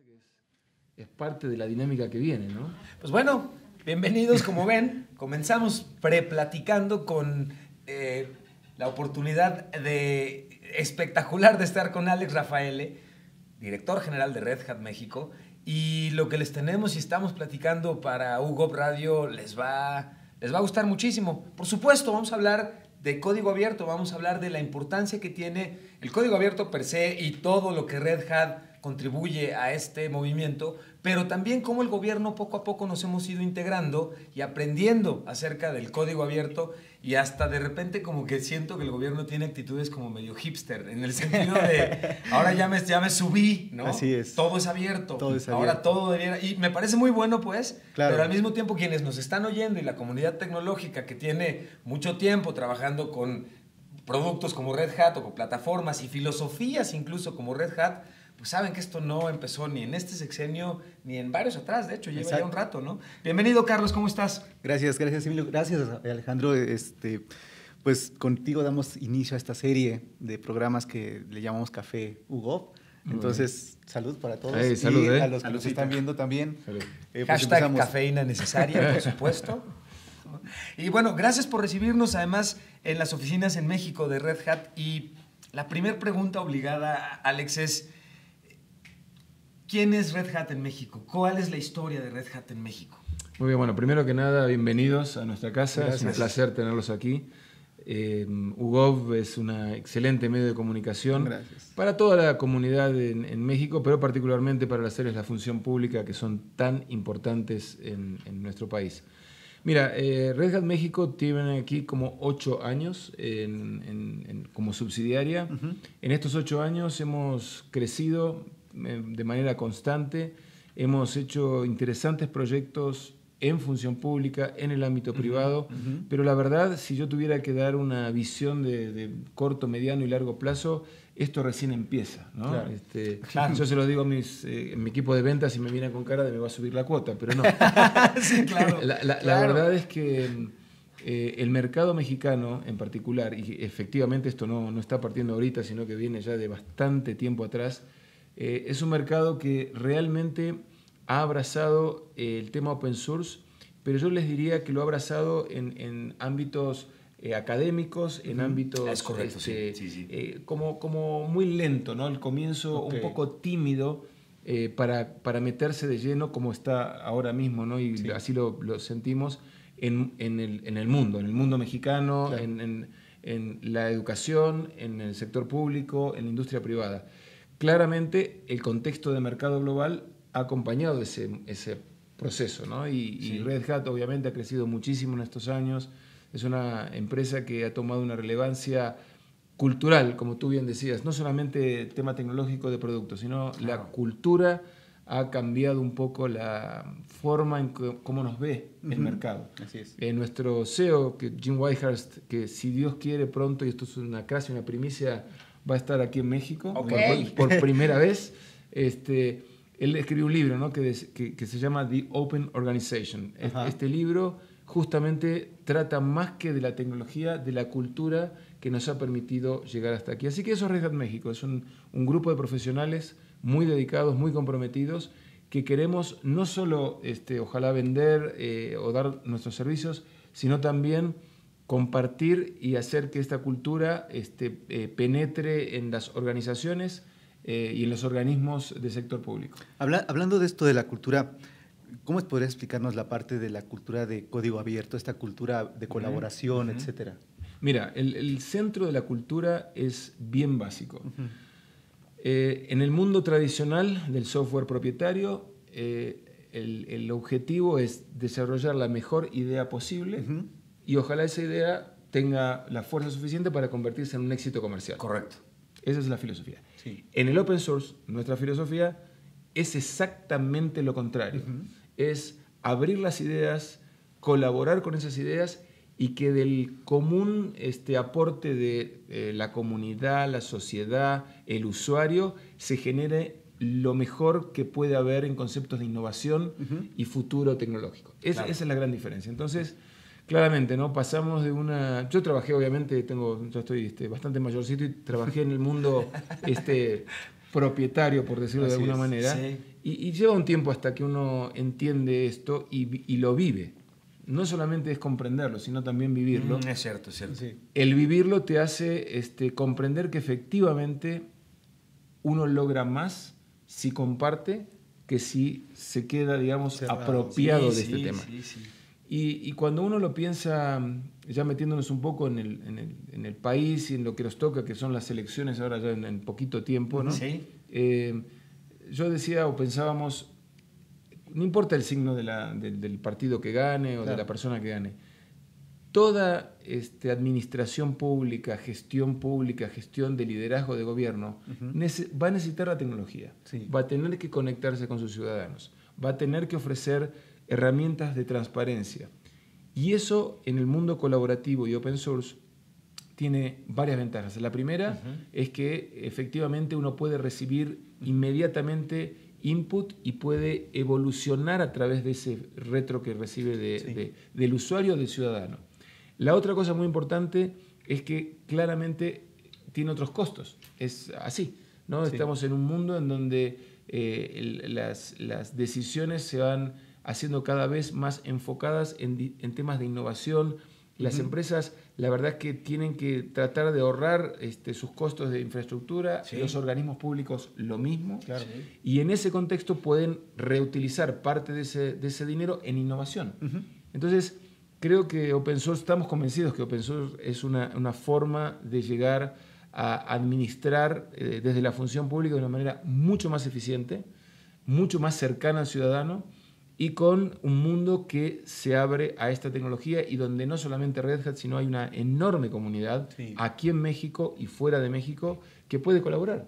es parte de la dinámica que viene, ¿no? Pues bueno, bienvenidos, como ven, comenzamos preplaticando con la oportunidad espectacular de estar con Alex Raffaele, director general de Red Hat México, y lo que les tenemos y estamos platicando para UGOP Radio les va a gustar muchísimo. Por supuesto, vamos a hablar de código abierto, vamos a hablar de la importancia que tiene el código abierto per se y todo lo que Red Hat contribuye a este movimiento, pero también cómo el gobierno poco a poco nos hemos ido integrando y aprendiendo acerca del código abierto, y hasta de repente como que siento que el gobierno tiene actitudes como medio hipster, en el sentido de ahora ya me subí, ¿no? Así es. Todo es abierto. Todo es abierto. Ahora todo debiera... Y me parece muy bueno, pues, claro. Pero al mismo tiempo quienes nos están oyendo y la comunidad tecnológica que tiene mucho tiempo trabajando con productos como Red Hat o con plataformas y filosofías incluso como Red Hat, pues saben que esto no empezó ni en este sexenio ni en varios atrás, de hecho, lleva ya un rato, ¿no? Bienvenido, Carlos, ¿cómo estás? Gracias, Emilio. Gracias, Alejandro. Pues contigo damos inicio a esta serie de programas que le llamamos Café UGOP. Entonces, salud para todos. Salud, y a los que nos están viendo también. Hashtag cafeína necesaria, por supuesto. Y bueno, gracias por recibirnos, además, en las oficinas en México de Red Hat. Y la primera pregunta obligada, Alex, es... ¿quién es Red Hat en México? ¿Cuál es la historia de Red Hat en México? Muy bien, bueno, primero que nada, bienvenidos a nuestra casa. Gracias. Es un placer tenerlos aquí. UGOV es un excelente medio de comunicación. Gracias. Para toda la comunidad en México, pero particularmente para las áreas de la función pública que son tan importantes en nuestro país. Mira, Red Hat México tiene aquí como 8 años como subsidiaria. Uh-huh. En estos 8 años hemos crecido de manera constante, hemos hecho interesantes proyectos en función pública, en el ámbito privado, pero la verdad, si yo tuviera que dar una visión de corto, mediano y largo plazo, esto recién empieza, ¿no? Claro. Claro. Yo se lo digo a mi equipo de ventas y me vienen con cara de me va a subir la cuota, pero no. Sí, claro. La verdad es que el mercado mexicano en particular, y efectivamente esto no está partiendo ahorita, sino que viene ya de bastante tiempo atrás, es un mercado que realmente ha abrazado el tema open source, pero yo les diría que lo ha abrazado en ámbitos académicos, en ámbitos es correcto, sí. Como muy lento, ¿no? El comienzo un poco tímido para meterse de lleno como está ahora mismo, ¿no? Y así lo sentimos en el mundo mexicano, claro. en la educación, en el sector público, en la industria privada. Claramente el contexto de mercado global ha acompañado ese proceso, ¿no? Y Red Hat obviamente ha crecido muchísimo en estos años. Es una empresa que ha tomado una relevancia cultural, como tú bien decías, no solamente tema tecnológico de productos, sino la cultura ha cambiado un poco la forma en cómo nos ve el mercado. Así es. Nuestro CEO, Jim Whitehurst, que si Dios quiere pronto, y esto es casi una primicia, va a estar aquí en México por primera vez. Él escribió un libro, ¿no? que se llama The Open Organization. Este libro justamente trata más que de la tecnología, de la cultura que nos ha permitido llegar hasta aquí. Así que eso es Red Hat México. Es un grupo de profesionales muy dedicados, muy comprometidos, que queremos no solo ojalá vender o dar nuestros servicios, sino también compartir y hacer que esta cultura penetre en las organizaciones y en los organismos del sector público. Hablando de esto de la cultura, ¿cómo podrías explicarnos la parte de la cultura de código abierto, esta cultura de colaboración, etcétera? Mira, el centro de la cultura es bien básico. En el mundo tradicional del software propietario, el objetivo es desarrollar la mejor idea posible y ojalá esa idea tenga la fuerza suficiente para convertirse en un éxito comercial. Correcto. Esa es la filosofía. Sí. En el open source, nuestra filosofía es exactamente lo contrario. Es abrir las ideas, colaborar con esas ideas y que del común aporte de la comunidad, la sociedad, el usuario, se genere lo mejor que puede haber en conceptos de innovación y futuro tecnológico. Esa es la gran diferencia. Entonces, claramente, ¿no? Pasamos de una... Yo trabajé, obviamente, yo estoy bastante mayorcito y trabajé en el mundo propietario, por decirlo de alguna manera. Sí. Y lleva un tiempo hasta que uno entiende esto y lo vive. No solamente es comprenderlo, sino también vivirlo. Es cierto, es cierto. Sí. El vivirlo te hace comprender que efectivamente uno logra más si comparte que si se queda, digamos, apropiado de este tema. Sí. Y cuando uno lo piensa, ya metiéndonos un poco en el país y en lo que nos toca, que son las elecciones ahora ya en poquito tiempo, ¿no? Sí. Yo decía o pensábamos, no importa el signo del partido que gane o de la persona que gane, toda administración pública, gestión de liderazgo de gobierno, va a necesitar la tecnología, va a tener que conectarse con sus ciudadanos, va a tener que ofrecer herramientas de transparencia. Y eso en el mundo colaborativo y open source tiene varias ventajas. La primera es que efectivamente uno puede recibir inmediatamente input y puede evolucionar a través de ese retro que recibe del usuario o del ciudadano. La otra cosa muy importante es que claramente tiene otros costos. Es así, ¿no? Sí. Estamos en un mundo en donde las decisiones se van haciendo cada vez más enfocadas en temas de innovación. Las empresas, la verdad es que tienen que tratar de ahorrar sus costos de infraestructura, los organismos públicos lo mismo, y en ese contexto pueden reutilizar parte de ese dinero en innovación. Entonces, creo que open source, estamos convencidos que open source es una forma de llegar a administrar desde la función pública de una manera mucho más eficiente, mucho más cercana al ciudadano, y con un mundo que se abre a esta tecnología y donde no solamente Red Hat, sino hay una enorme comunidad aquí en México y fuera de México que puede colaborar.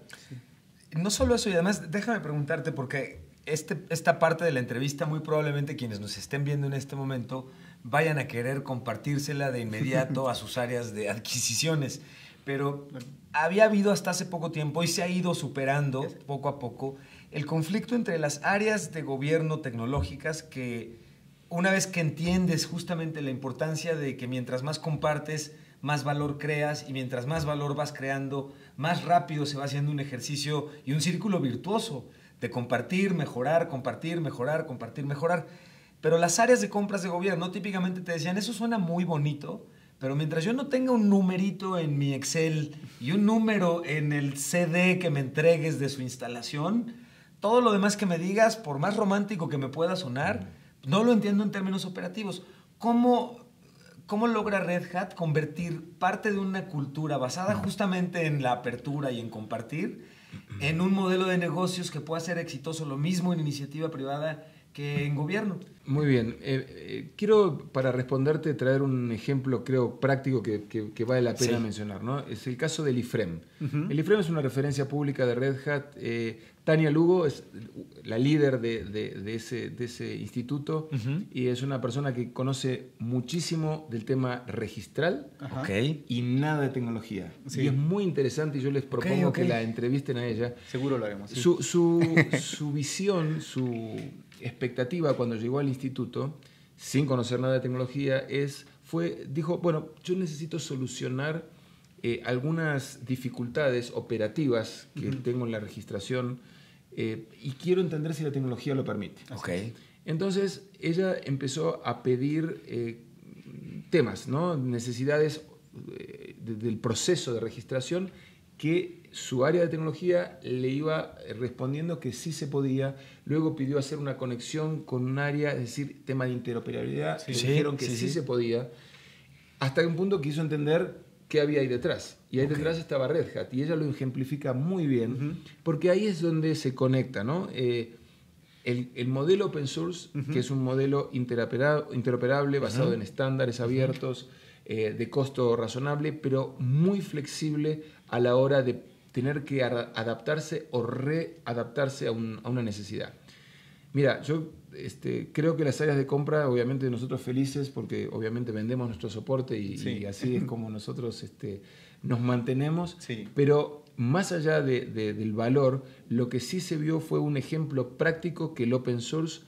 No solo eso, y además déjame preguntarte, porque esta parte de la entrevista muy probablemente quienes nos estén viendo en este momento vayan a querer compartírsela de inmediato a sus áreas de adquisiciones. Pero había habido hasta hace poco tiempo y se ha ido superando poco a poco el conflicto entre las áreas de gobierno tecnológicas que una vez que entiendes justamente la importancia de que mientras más compartes, más valor creas, y mientras más valor vas creando, más rápido se va haciendo un ejercicio y un círculo virtuoso de compartir, mejorar, compartir, mejorar, compartir, mejorar. Pero las áreas de compras de gobierno típicamente te decían, eso suena muy bonito, pero mientras yo no tenga un numerito en mi Excel y un número en el CD que me entregues de su instalación, todo lo demás que me digas, por más romántico que me pueda sonar, no lo entiendo en términos operativos. ¿Cómo logra Red Hat convertir parte de una cultura basada justamente en la apertura y en compartir en un modelo de negocios que pueda ser exitoso, lo mismo en iniciativa privada que en gobierno? Muy bien. Quiero, para responderte, traer un ejemplo, creo, práctico que vale la pena mencionar, ¿no? Es el caso del IFREM. El IFREM es una referencia pública de Red Hat. Tania Lugo es la líder de ese instituto y es una persona que conoce muchísimo del tema registral y nada de tecnología. Y es muy interesante y yo les propongo que la entrevisten a ella. Seguro lo haremos. Sí. Su visión, su expectativa cuando llegó al instituto, sin conocer nada de tecnología, dijo, bueno, yo necesito solucionar algunas dificultades operativas que tengo en la registración y quiero entender si la tecnología lo permite. Entonces, ella empezó a pedir temas, ¿no? Necesidades del proceso de registración que su área de tecnología le iba respondiendo que sí se podía. Luego pidió hacer una conexión con un área, es decir, tema de interoperabilidad. Le dijeron que sí se podía. Hasta un punto quiso entender qué había ahí detrás. Y ahí detrás estaba Red Hat. Y ella lo ejemplifica muy bien, porque ahí es donde se conecta, ¿no? El modelo open source, que es un modelo interoperable basado en estándares abiertos, de costo razonable, pero muy flexible a la hora de tener que adaptarse o readaptarse a una necesidad. Mira, yo creo que las áreas de compra, obviamente nosotros felices, porque obviamente vendemos nuestro soporte y así es como nosotros nos mantenemos, pero más allá del valor, lo que sí se vio fue un ejemplo práctico que el open source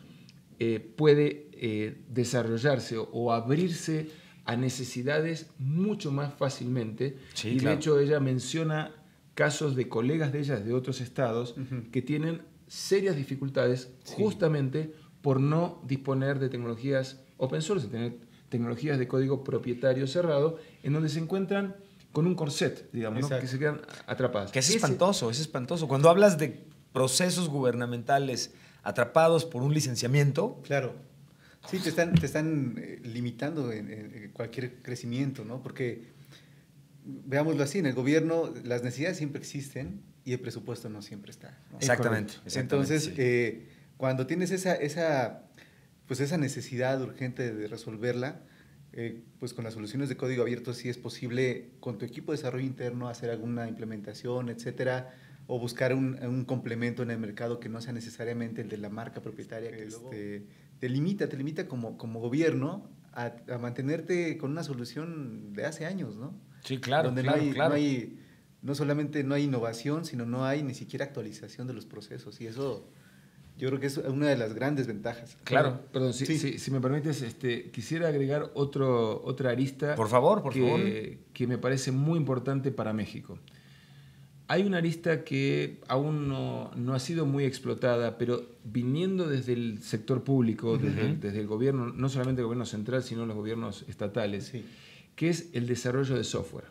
puede desarrollarse o abrirse a necesidades mucho más fácilmente. De hecho ella menciona casos de colegas de ellas de otros estados que tienen serias dificultades justamente por no disponer de tecnologías open source, tener tecnologías de código propietario cerrado, en donde se encuentran con un corset, digamos, ¿no? Que se quedan atrapadas. Que es espantoso, es espantoso. Cuando hablas de procesos gubernamentales atrapados por un licenciamiento... Claro. Sí, te están limitando en cualquier crecimiento, ¿no? Porque, veámoslo así, en el gobierno las necesidades siempre existen y el presupuesto no siempre está, ¿no? Exactamente. Entonces, sí. Cuando tienes esa necesidad urgente de resolverla, pues con las soluciones de código abierto sí es posible con tu equipo de desarrollo interno hacer alguna implementación, etcétera, o buscar un complemento en el mercado que no sea necesariamente el de la marca propietaria que luego te limita como gobierno a mantenerte con una solución de hace años, ¿no? Sí, claro, donde claro. no solamente no hay innovación, sino no hay ni siquiera actualización de los procesos, y eso yo creo que es una de las grandes ventajas. Claro. Perdón, si me permites, quisiera agregar otra arista. Por favor. Que me parece muy importante para México. Hay una arista que aún no ha sido muy explotada, pero viniendo desde el sector público, desde el gobierno, no solamente el gobierno central, sino los gobiernos estatales, que es el desarrollo de software.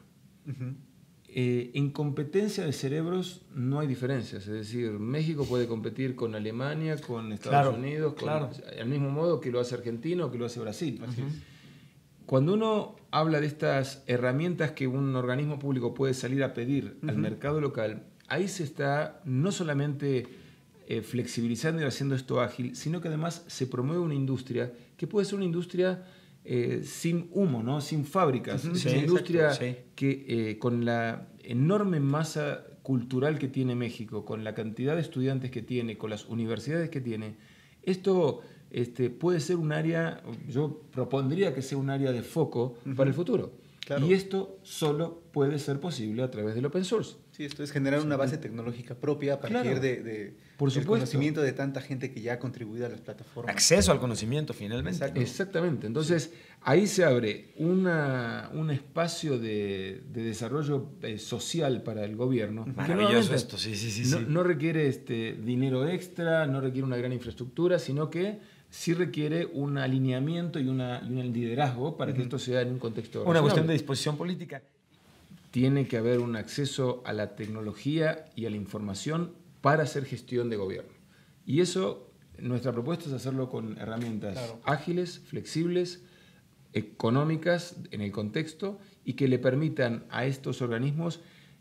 En competencia de cerebros no hay diferencias, es decir, México puede competir con Alemania, con Estados Unidos, al mismo modo que lo hace Argentina o que lo hace Brasil. Cuando uno habla de estas herramientas que un organismo público puede salir a pedir al mercado local, ahí se está no solamente flexibilizando y haciendo esto ágil, sino que además se promueve una industria que puede ser una industria sin humo, ¿no? Sin fábricas, una industria que con la enorme masa cultural que tiene México, con la cantidad de estudiantes que tiene, con las universidades que tiene, esto puede ser un área, yo propondría que sea un área de foco para el futuro. Claro. Y esto solo puede ser posible a través del open source. Sí, esto es generar una base tecnológica propia a partir del conocimiento de tanta gente que ya ha contribuido a las plataformas. Acceso al conocimiento, finalmente. Exactamente. Entonces, ahí se abre un espacio de desarrollo social para el gobierno. Maravilloso esto, sí. No requiere dinero extra, no requiere una gran infraestructura, sino que sí requiere un alineamiento y un liderazgo para que esto sea en un contexto una razonable. cuestión de disposición política. Tiene que haber un acceso a la tecnología y a la información para hacer gestión de gobierno. Y eso, nuestra propuesta es hacerlo con herramientas ágiles, flexibles, económicas en el contexto y que le permitan a estos organismos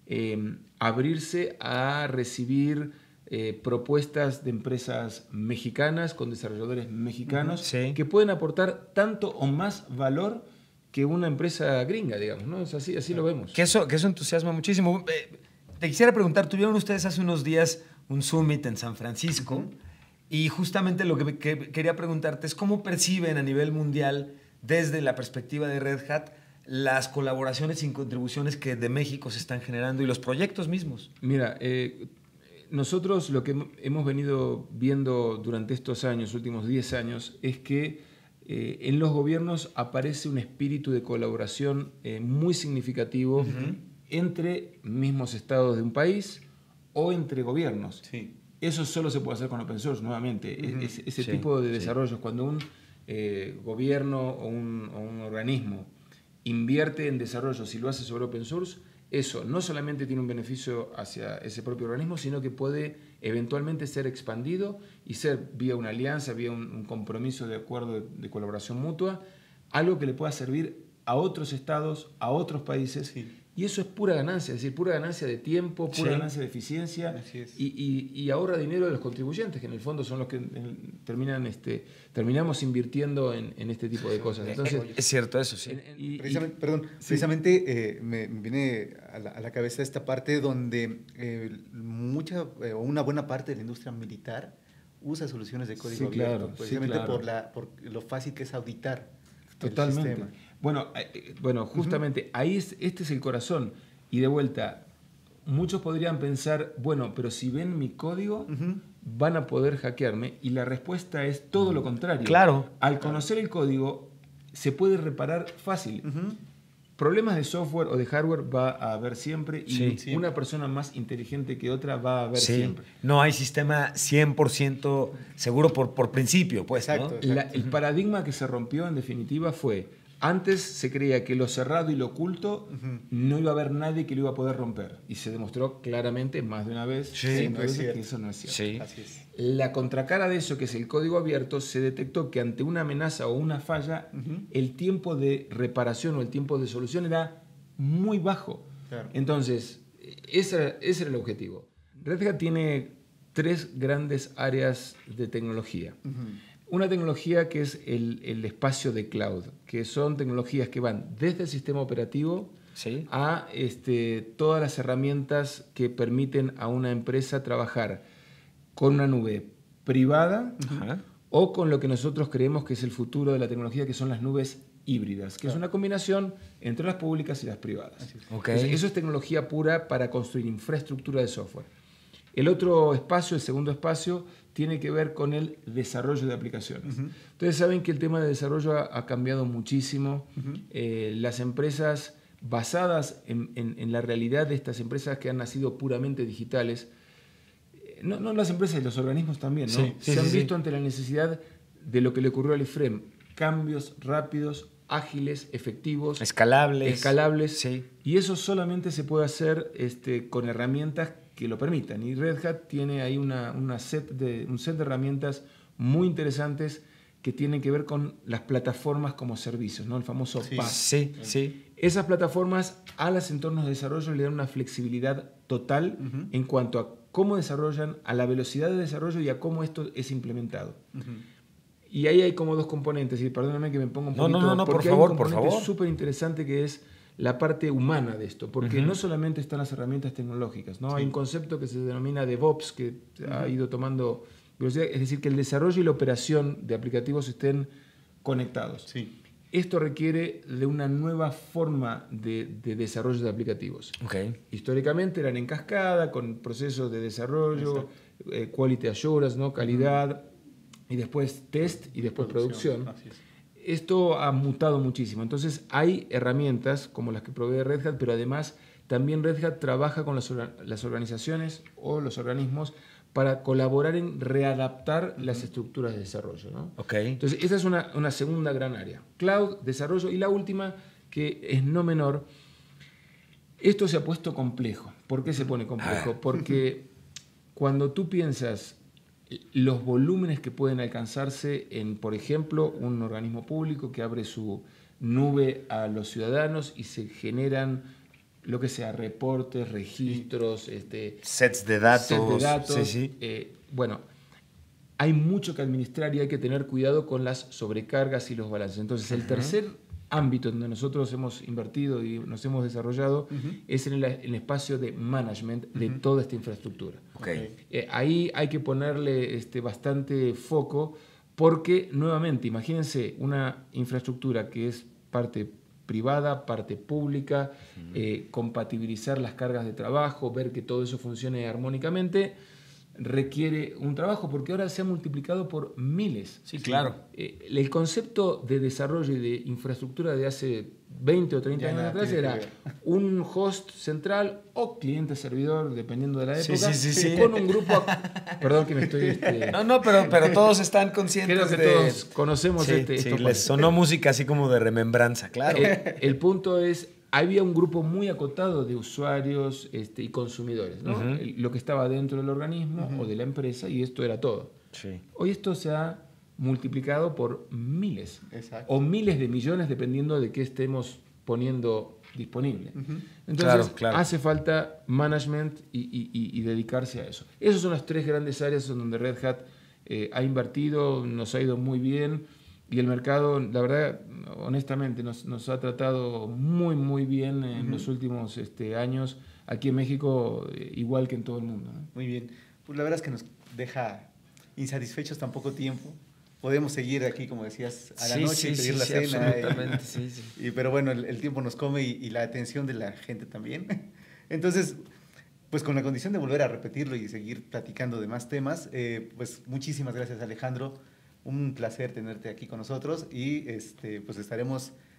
abrirse a recibir propuestas de empresas mexicanas con desarrolladores mexicanos que pueden aportar tanto o más valor que una empresa gringa, digamos, ¿no? Es así lo vemos. Que eso entusiasma muchísimo. Te quisiera preguntar, tuvieron ustedes hace unos días un summit en San Francisco y justamente lo que quería preguntarte es cómo perciben a nivel mundial, desde la perspectiva de Red Hat, las colaboraciones y contribuciones que de México se están generando y los proyectos mismos. Mira, nosotros lo que hemos venido viendo durante estos años, últimos 10 años, es que en los gobiernos aparece un espíritu de colaboración muy significativo entre mismos estados de un país o entre gobiernos. Eso solo se puede hacer con open source, nuevamente. Ese tipo de desarrollos, cuando un gobierno o un organismo invierte en desarrollo, si lo hace sobre open source, eso no solamente tiene un beneficio hacia ese propio organismo, sino que puede eventualmente ser expandido y ser vía una alianza, vía un compromiso de acuerdo de colaboración mutua, algo que le pueda servir a otros estados, a otros países. Y eso es pura ganancia, es decir, pura ganancia de tiempo, pura ganancia de eficiencia y ahorra dinero de los contribuyentes, que en el fondo son los que terminamos invirtiendo en este tipo de cosas. Entonces, es cierto eso, sí. Precisamente me viene a la cabeza esta parte donde una buena parte de la industria militar usa soluciones de código abierto, precisamente por lo fácil que es auditar. Totalmente. Bueno, justamente ahí este es el corazón. Y de vuelta, muchos podrían pensar, bueno, pero si ven mi código, van a poder hackearme. Y la respuesta es todo lo contrario. Claro. Al conocer el código, se puede reparar fácil. problemas de software o de hardware va a haber siempre y una persona más inteligente que otra va a haber siempre. No hay sistema 100% seguro por principio, pues. Exacto, ¿no? exacto. El paradigma que se rompió en definitiva fue, antes se creía que lo cerrado y lo oculto no iba a haber nadie que lo iba a poder romper. Y se demostró claramente más de una vez que eso no es cierto. Sí. Así es. La contracara de eso, que es el código abierto, se detectó que ante una amenaza o una falla, el tiempo de reparación o el tiempo de solución era muy bajo. Claro. Entonces, ese era el objetivo. Red Hat tiene 3 grandes áreas de tecnología. Una tecnología que es el espacio de cloud, que son tecnologías que van desde el sistema operativo a todas las herramientas que permiten a una empresa trabajar con una nube privada o con lo que nosotros creemos que es el futuro de la tecnología, que son las nubes híbridas, que es una combinación entre las públicas y las privadas. Entonces, eso es tecnología pura para construir infraestructura de software. El otro espacio, el segundo espacio, tiene que ver con el desarrollo de aplicaciones. Ustedes saben que el tema de desarrollo ha cambiado muchísimo. Las empresas basadas en la realidad de estas empresas que han nacido puramente digitales, no las empresas y los organismos también, ¿no? Se han visto ante la necesidad de lo que le ocurrió al IFREM, cambios rápidos, ágiles, efectivos, escalables, y eso solamente se puede hacer con herramientas que lo permitan. Y Red Hat tiene ahí un set de herramientas muy interesantes que tienen que ver con las plataformas como servicios, ¿no? El famoso PaaS. Esas plataformas a los entornos de desarrollo le dan una flexibilidad total en cuanto a cómo desarrollan, a la velocidad de desarrollo y a cómo esto es implementado. Y ahí hay como 2 componentes, y perdóname que me ponga un poquito... No, porque por favor, hay un componente súper interesante que es la parte humana de esto, porque no solamente están las herramientas tecnológicas, ¿no? Hay un concepto que se denomina DevOps, que ha ido tomando velocidad, es decir, que el desarrollo y la operación de aplicativos estén conectados. Esto requiere de una nueva forma de desarrollo de aplicativos. Históricamente eran en cascada, con procesos de desarrollo, quality assurance, ¿no? Calidad, y después test y después producción. Esto ha mutado muchísimo. Entonces hay herramientas como las que provee Red Hat, pero además también Red Hat trabaja con las organizaciones o los organismos para colaborar en readaptar las estructuras de desarrollo, ¿no? Entonces esa es una segunda gran área. Cloud, desarrollo, y la última, que es no menor, esto se ha puesto complejo. ¿Por qué se pone complejo? Porque cuando tú piensas los volúmenes que pueden alcanzarse en, por ejemplo, un organismo público que abre su nube a los ciudadanos y se generan lo que sea, reportes, registros, sets de datos. Bueno, hay mucho que administrar y hay que tener cuidado con las sobrecargas y los balances. Entonces, el tercer ámbito donde nosotros hemos invertido y nos hemos desarrollado es en el espacio de management de toda esta infraestructura. Ahí hay que ponerle bastante foco porque, nuevamente, imagínense una infraestructura que es parte privada, parte pública, compatibilizar las cargas de trabajo, ver que todo eso funcione armónicamente, requiere un trabajo porque ahora se ha multiplicado por miles. Claro. El concepto de desarrollo y de infraestructura de hace 20 o 30 años atrás era un host central o cliente-servidor, dependiendo de la época, con un grupo... Perdón que me estoy... pero todos están conscientes. Creo que todos conocemos les sonó música así como de remembranza, claro. El punto es... Había un grupo muy acotado de usuarios y consumidores, ¿no? Lo que estaba dentro del organismo o de la empresa, y esto era todo. Hoy esto se ha multiplicado por miles o miles de millones, dependiendo de qué estemos poniendo disponible. Entonces, hace falta management y dedicarse a eso. Esas son las 3 grandes áreas donde Red Hat ha invertido, nos ha ido muy bien. Y el mercado, la verdad, honestamente, nos ha tratado muy, muy bien en los últimos años aquí en México, igual que en todo el mundo, ¿no? Muy bien. Pues la verdad es que nos deja insatisfechos tan poco tiempo. Podemos seguir aquí, como decías, a la noche y pedir la cena. Absolutamente, pero bueno, el tiempo nos come y la atención de la gente también. Entonces, pues con la condición de volver a repetirlo y seguir platicando de más temas, pues muchísimas gracias, Alejandro. Un placer tenerte aquí con nosotros y pues estaremos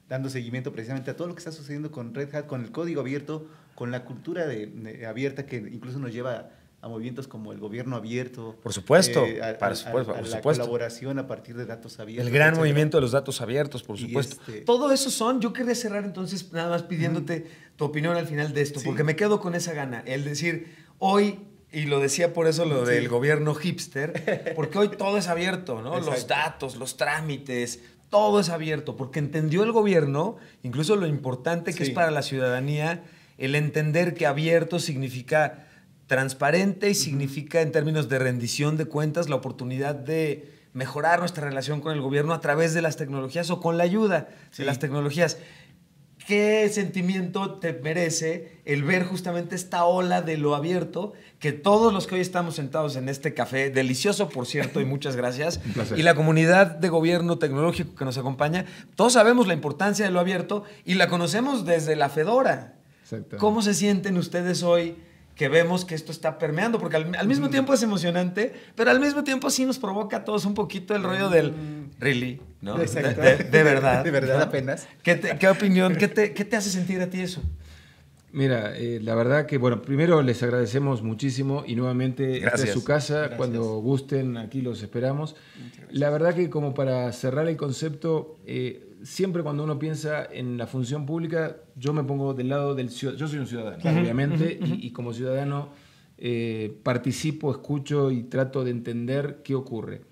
dando seguimiento precisamente a todo lo que está sucediendo con Red Hat, con el código abierto, con la cultura abierta que incluso nos lleva a movimientos como el gobierno abierto. Por supuesto, por supuesto. La colaboración a partir de datos abiertos. El gran movimiento de los datos abiertos, por supuesto. Todo eso yo quería cerrar entonces nada más pidiéndote tu opinión al final de esto, porque me quedo con esa gana. El decir, hoy, y lo decía por eso lo del gobierno hipster, porque hoy todo es abierto, ¿no? Los datos, los trámites, todo es abierto, porque entendió el gobierno, incluso lo importante que es para la ciudadanía, el entender que abierto significa transparente y significa, en términos de rendición de cuentas, la oportunidad de mejorar nuestra relación con el gobierno a través de las tecnologías o con la ayuda de las tecnologías. ¿Qué sentimiento te merece el ver justamente esta ola de lo abierto que todos los que hoy estamos sentados en este café, delicioso por cierto, y muchas gracias, y la comunidad de gobierno tecnológico que nos acompaña, todos sabemos la importancia de lo abierto y la conocemos desde la Fedora? ¿Cómo se sienten ustedes hoy que vemos que esto está permeando? Porque al mismo tiempo es emocionante, pero al mismo tiempo sí nos provoca a todos un poquito el rollo del really, ¿no? Exacto. De verdad. De verdad, ¿no? apenas. ¿Qué opinión, qué te hace sentir a ti eso? Mira, la verdad que, bueno, primero les agradecemos muchísimo y nuevamente esta es su casa. Gracias. Cuando gusten, aquí los esperamos. La verdad que como para cerrar el concepto, siempre cuando uno piensa en la función pública, yo me pongo del lado del ciudadano. Yo soy un ciudadano, obviamente, y como ciudadano participo, escucho y trato de entender qué ocurre.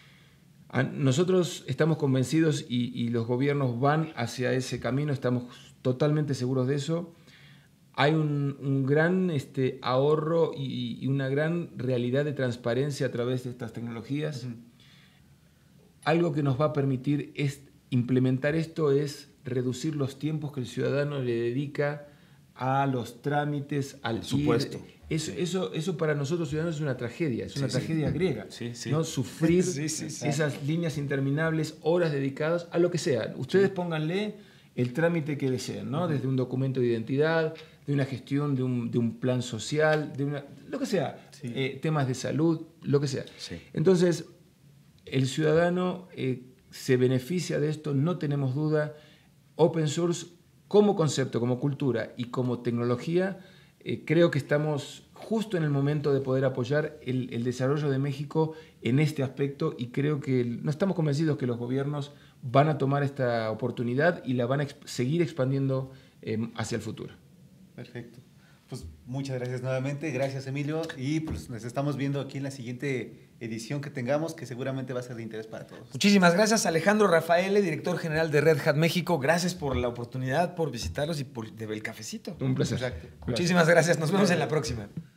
Nosotros estamos convencidos y los gobiernos van hacia ese camino, estamos totalmente seguros de eso. Hay un gran ahorro y una gran realidad de transparencia a través de estas tecnologías. Algo que nos va a permitir implementar esto es reducir los tiempos que el ciudadano le dedica a los trámites, al supuesto. Eso para nosotros ciudadanos es una tragedia, es una tragedia griega. ¿No? Sufrir esas líneas interminables, horas dedicadas a lo que sea. Ustedes pónganle el trámite que deseen, ¿no? Desde un documento de identidad, de una gestión de un plan social, lo que sea, temas de salud, lo que sea. Entonces, el ciudadano se beneficia de esto, no tenemos duda. Open source como concepto, como cultura y como tecnología, creo que estamos justo en el momento de poder apoyar el desarrollo de México en este aspecto y creo que no estamos convencidos que los gobiernos van a tomar esta oportunidad y la van a seguir expandiendo hacia el futuro. Perfecto. Pues muchas gracias nuevamente, gracias Emilio, y pues nos estamos viendo aquí en la siguiente edición que tengamos, que seguramente va a ser de interés para todos. Muchísimas gracias, Alejandro Rafaele, director general de Red Hat México. Gracias por la oportunidad, por visitarlos y por el cafecito. Un placer. Exacto. Muchísimas gracias, nos vemos en la próxima.